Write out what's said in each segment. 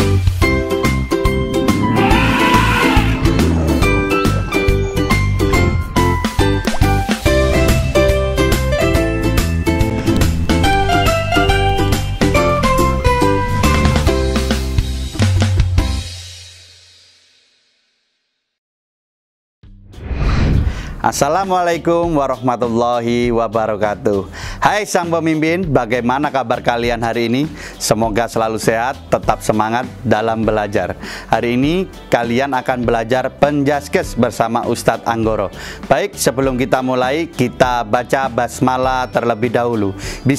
Assalamualaikum warahmatullahi wabarakatuh. Hai sang pemimpin, bagaimana kabar kalian hari ini? Semoga selalu sehat, tetap semangat dalam belajar. Hari ini kalian akan belajar Penjaskes bersama Ustadz Anggoro. Baik, sebelum kita mulai, kita baca basmalah terlebih dahulu.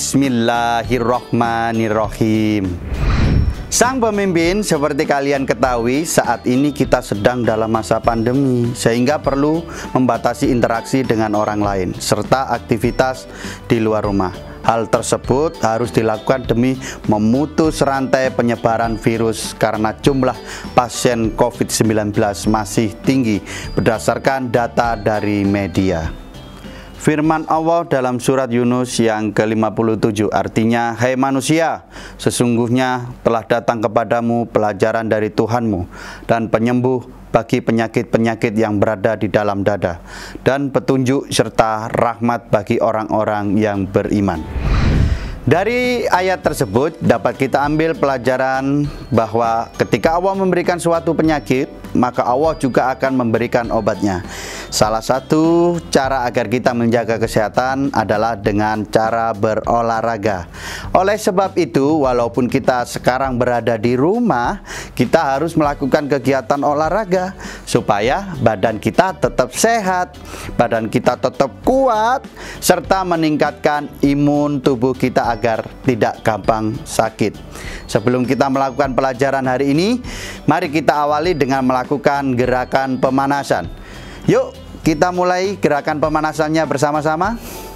Bismillahirrohmanirrohim. Sang pemimpin, seperti kalian ketahui, saat ini kita sedang dalam masa pandemi, sehingga perlu membatasi interaksi dengan orang lain, serta aktivitas di luar rumah. Hal tersebut harus dilakukan demi memutus rantai penyebaran virus karena jumlah pasien COVID-19 masih tinggi berdasarkan data dari media. Firman Allah dalam surat Yunus yang ke-57 artinya, hai manusia, sesungguhnya telah datang kepadamu pelajaran dari Tuhanmu dan penyembuh bagi penyakit-penyakit yang berada di dalam dada, dan petunjuk serta rahmat bagi orang-orang yang beriman. Dari ayat tersebut dapat kita ambil pelajaran bahwa ketika Allah memberikan suatu penyakit, maka Allah juga akan memberikan obatnya. Salah satu cara agar kita menjaga kesehatan adalah dengan cara berolahraga. Oleh sebab itu, walaupun kita sekarang berada di rumah, kita harus melakukan kegiatan olahraga supaya badan kita tetap sehat, badan kita tetap kuat, serta meningkatkan imun tubuh kita agar tidak gampang sakit. Sebelum kita melakukan pelajaran hari ini, mari kita awali dengan melakukan gerakan pemanasan. Yuk, kita mulai gerakan pemanasannya bersama-sama.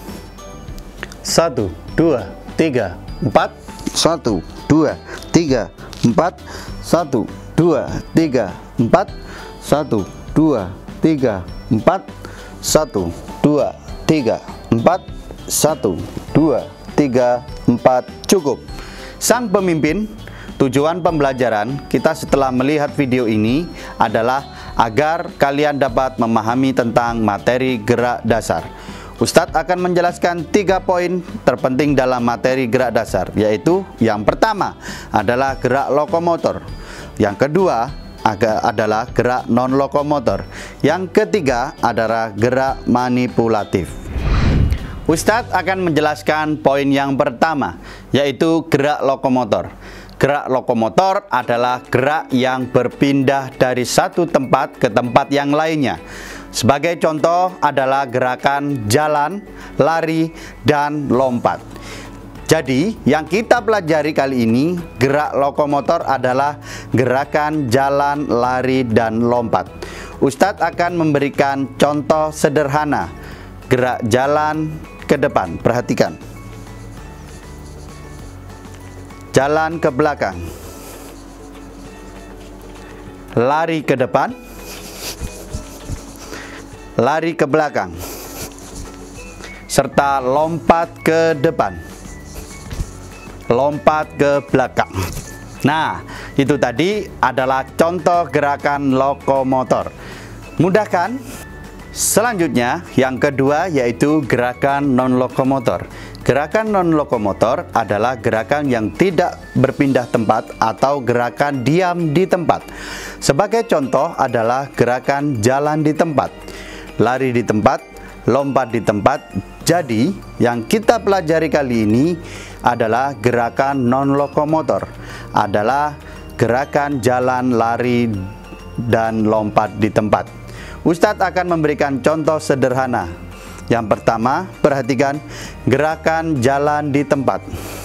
1, 2, 3, 4. 1, 2, 3, 4. 1, 2, 3, 4. 1, 2, 3, 4. 1, 2, 3, 4. 1, 2, 3, 4. Cukup. Sang pemimpin, tujuan pembelajaran kita setelah melihat video ini adalah agar kalian dapat memahami tentang materi gerak dasar. Ustadz akan menjelaskan 3 poin terpenting dalam materi gerak dasar, yaitu yang pertama adalah gerak lokomotor, yang kedua adalah gerak non-lokomotor, yang ketiga adalah gerak manipulatif. Ustadz akan menjelaskan poin yang pertama, yaitu gerak lokomotor. Gerak lokomotor adalah gerak yang berpindah dari satu tempat ke tempat yang lainnya. Sebagai contoh adalah gerakan jalan, lari, dan lompat. Jadi, yang kita pelajari kali ini, gerak lokomotor adalah gerakan jalan, lari, dan lompat. Ustadz akan memberikan contoh sederhana. Gerak jalan ke depan, perhatikan. Jalan ke belakang, lari ke depan, lari ke belakang, serta lompat ke depan, lompat ke belakang. Nah, itu tadi adalah contoh gerakan lokomotor. Mudah kan? Selanjutnya, yang kedua yaitu gerakan non-lokomotor. Gerakan non-lokomotor adalah gerakan yang tidak berpindah tempat atau gerakan diam di tempat. Sebagai contoh adalah gerakan jalan di tempat, lari di tempat, lompat di tempat. Jadi, yang kita pelajari kali ini adalah gerakan non-lokomotor, adalah gerakan jalan, lari, dan lompat di tempat. Ustadz akan memberikan contoh sederhana. Yang pertama, perhatikan gerakan jalan di tempat.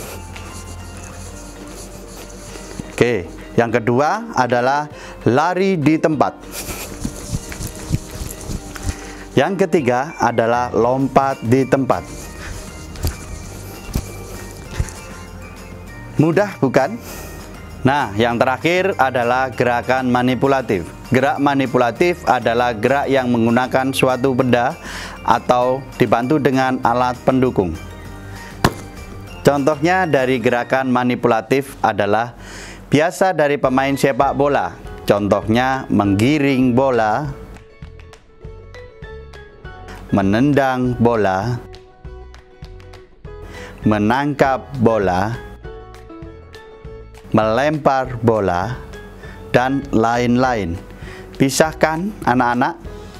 Oke, yang kedua adalah lari di tempat. Yang ketiga adalah lompat di tempat. Mudah bukan? Nah, yang terakhir adalah gerakan manipulatif. Gerak manipulatif adalah gerak yang menggunakan suatu benda atau dibantu dengan alat pendukung. Contohnya dari gerakan manipulatif adalah biasa dari pemain sepak bola. Contohnya menggiring bola, menendang bola, menangkap bola, melempar bola, dan lain-lain. Bisakah anak-anak?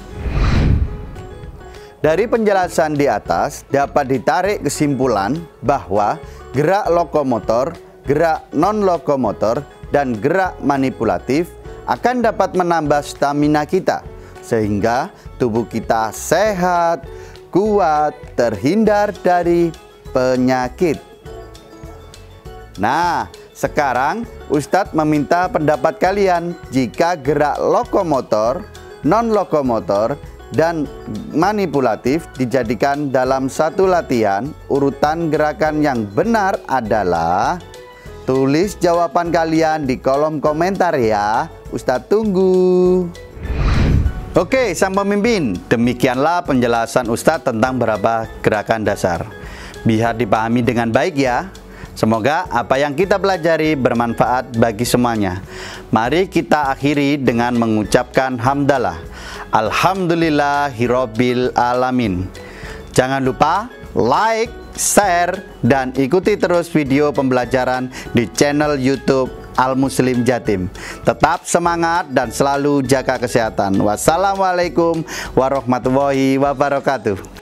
Dari penjelasan di atas dapat ditarik kesimpulan bahwa gerak lokomotor, gerak non-lokomotor, dan gerak manipulatif akan dapat menambah stamina kita, sehingga tubuh kita sehat, kuat, terhindar dari penyakit. Nah, sekarang Ustadz meminta pendapat kalian jika gerak lokomotor, non-lokomotor, dan manipulatif dijadikan dalam satu latihan. Urutan gerakan yang benar adalah, tulis jawaban kalian di kolom komentar ya. Ustadz tunggu. Oke, sang pemimpin, demikianlah penjelasan Ustadz tentang beberapa gerakan dasar. Biar dipahami dengan baik ya. Semoga apa yang kita pelajari bermanfaat bagi semuanya. Mari kita akhiri dengan mengucapkan hamdalah. Alhamdulillahirabbil alamin. Jangan lupa like, share, dan ikuti terus video pembelajaran di channel YouTube Al Muslim Jatim. Tetap semangat dan selalu jaga kesehatan. Wassalamualaikum warahmatullahi wabarakatuh.